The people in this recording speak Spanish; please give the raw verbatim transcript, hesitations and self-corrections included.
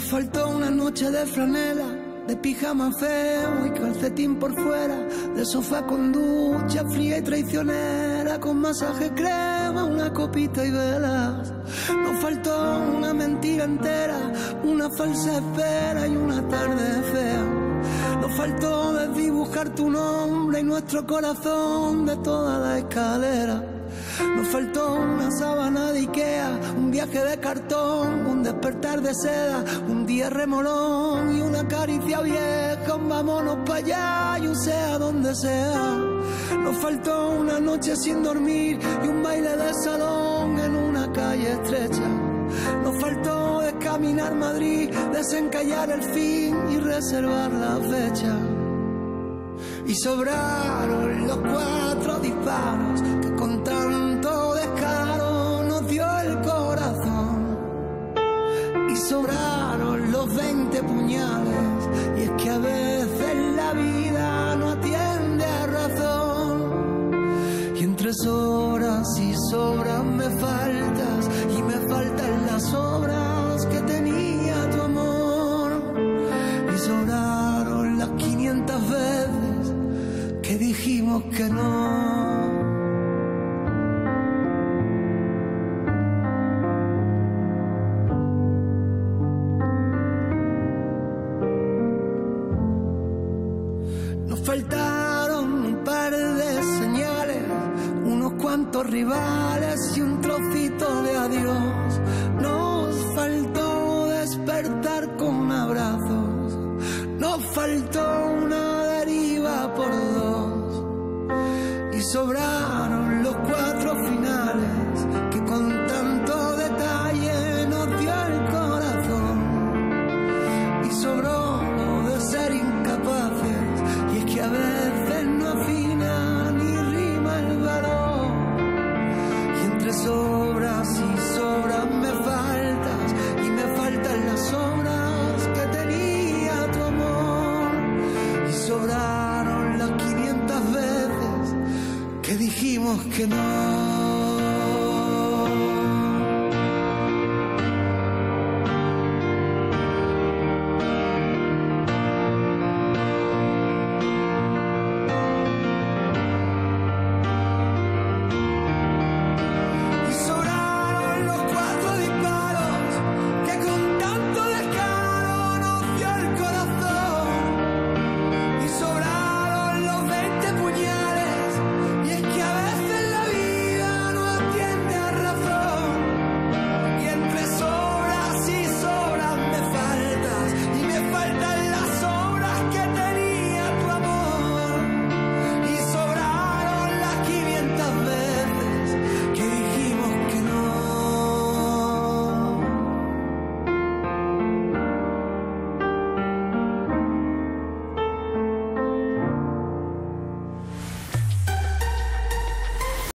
Nos faltó una noche de franela, de pijama feo y calcetín por fuera, de sofá con ducha fría y traicionera, con masaje crema, una copita y velas. Nos faltó una mentira entera, una falsa espera y una tarde fea. Nos faltó desdibujar tu nombre y nuestro corazón de toda la escalera. Nos faltó una sábana de Ikea, un viaje de cartón, un despertar de seda, un día remolón y una caricia vieja, un vámonos para allá y un sea donde sea. Nos faltó una noche sin dormir y un baile de salón en una calle estrecha. Nos faltó descaminar Madrid, desencallar el fin y reservar la fecha. Y sobraron los cuatro disparos que con tanto descaro nos dio el corazón. Y sobraron los veinte puñales, y es que a veces la vida no atiende a razón. Y entre sobras y sobras me faltas, y me faltan las obras que tenía tu amor. Y sobraron las quinientas veces que dijimos que no. Nos faltaron un par de señales, unos cuantos rivales y un trocito de adiós. Nos faltó despertar con abrazos, nos faltó una deriva por dos. Y sobraron los cuatro finales que con tanto detalle nos dio el corazón. Y sobró lo de ser incapaces, y es que a veces no afina ni rima el valor. Y entre sobras y sobras me faltas, y me faltan las obras que tenía tu amor. Y sobraron las quinientas veces que dijimos que no.